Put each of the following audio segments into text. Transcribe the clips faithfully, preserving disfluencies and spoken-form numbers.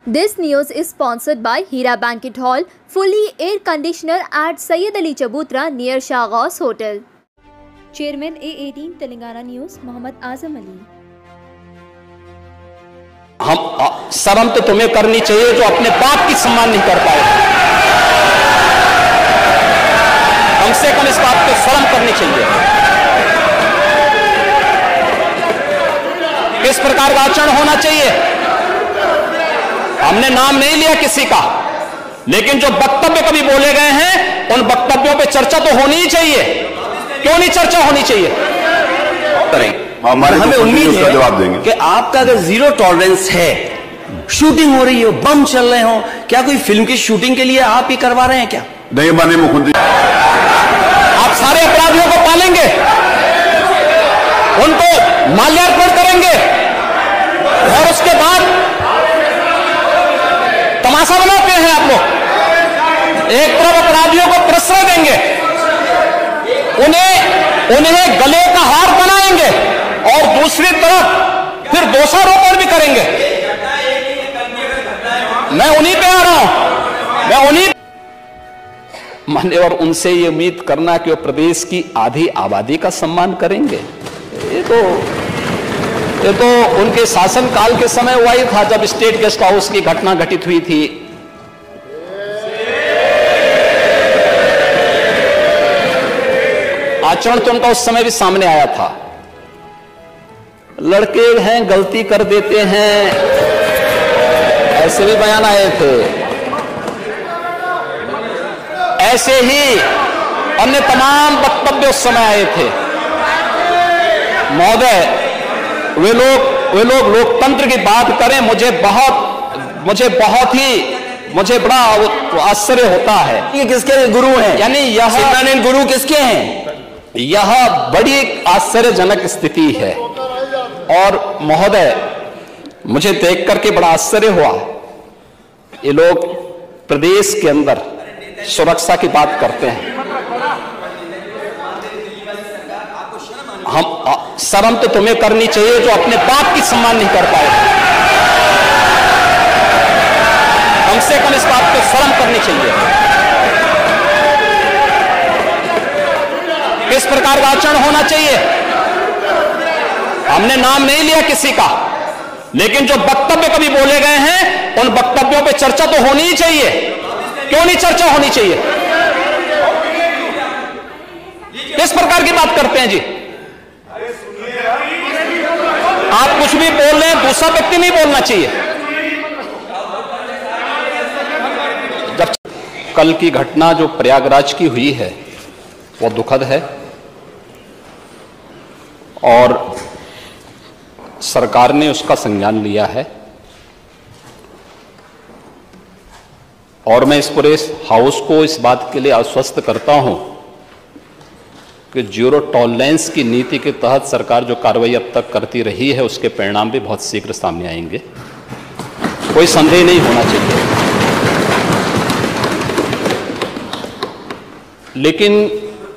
This news is sponsored by Hira Banquet Hall, fully air conditioner at Syed Ali Chabutra near Shahghaus Hotel. Chairman A eighteen Telangana News Mohammad Azam Ali. हम शर्म तो तुम्हें करनी चाहिए जो अपने बाप की सम्मान नहीं कर पाए। कम से कम इस बात पे शर्म करनी चाहिए। किस प्रकार का आचरण होना चाहिए? हमने नाम नहीं लिया किसी का, लेकिन जो वक्तव्य कभी बोले गए हैं उन वक्तव्यों पे चर्चा तो होनी ही चाहिए। क्यों नहीं चर्चा होनी चाहिए? करें हमें उम्मीद है जवाब देंगे कि आपका अगर जीरो टॉलरेंस है, शूटिंग हो रही हो, बम चल रहे हो, क्या कोई फिल्म की शूटिंग के लिए आप ही करवा रहे हैं क्या? नहीं माननीय मुख्यमंत्री, आप सारे अपराधियों को पालेंगे, उनको माल्यार्पण करेंगे और उसके बाद तमाशा बनाते हैं आप लोग। एक तरफ अपराधियों को प्रश्रय देंगे, उन्हें उन्हें गले का हार बनाएंगे और दूसरी तरफ फिर दोषारोपण भी करेंगे। मैं उन्हीं पे आ रहा हूं, मैं उन्हीं मान्यवर उनसे ये उम्मीद करना कि वो प्रदेश की आधी आबादी का सम्मान करेंगे, ये तो ये तो उनके शासनकाल के समय हुआ ही था, जब स्टेट गेस्ट हाउस की घटना घटित हुई थी। आचरण तो उनका उस समय भी सामने आया था। लड़के हैं, गलती कर देते हैं, ऐसे भी बयान आए थे। ऐसे ही अन्य तमाम वक्तव्य उस समय आए थे। महोदय, वे लोग वे लोग लोकतंत्र की बात करें, मुझे बहुत मुझे बहुत ही मुझे बड़ा आश्चर्य होता है। ये किसके गुरु हैं? यानी यह गुरु किसके हैं? यह बड़ी आश्चर्यजनक स्थिति है। और महोदय, मुझे देख करके बड़ा आश्चर्य हुआ, ये लोग प्रदेश के अंदर सुरक्षा की बात करते हैं। हम शर्म तो तुम्हें करनी चाहिए जो अपने बाप की सम्मान नहीं कर पाए। कम से कम इस बात पे शर्म करनी चाहिए। किस प्रकार का आचरण होना चाहिए? हमने नाम नहीं लिया किसी का, लेकिन जो वक्तव्य कभी बोले गए हैं उन वक्तव्यों पे चर्चा तो होनी ही चाहिए। क्यों नहीं चर्चा होनी चाहिए? किस प्रकार की बात करते हैं जी? आप कुछ भी बोल रहे हैं, दूसरा व्यक्ति नहीं बोलना चाहिए। जब कल की घटना जो प्रयागराज की हुई है वो दुखद है और सरकार ने उसका संज्ञान लिया है। और मैं इस पूरे हाउस को इस बात के लिए आश्वस्त करता हूं कि जीरो टॉलरेंस की नीति के तहत सरकार जो कार्रवाई अब तक करती रही है उसके परिणाम भी बहुत शीघ्र सामने आएंगे, कोई संदेह नहीं होना चाहिए। लेकिन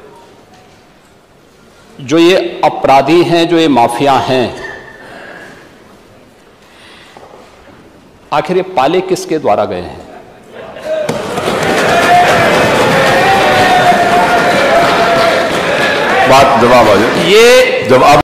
जो ये अपराधी हैं, जो ये माफिया हैं, आखिर ये पाले किसके द्वारा गए हैं? बात जवाब आ जाए। ये जब आप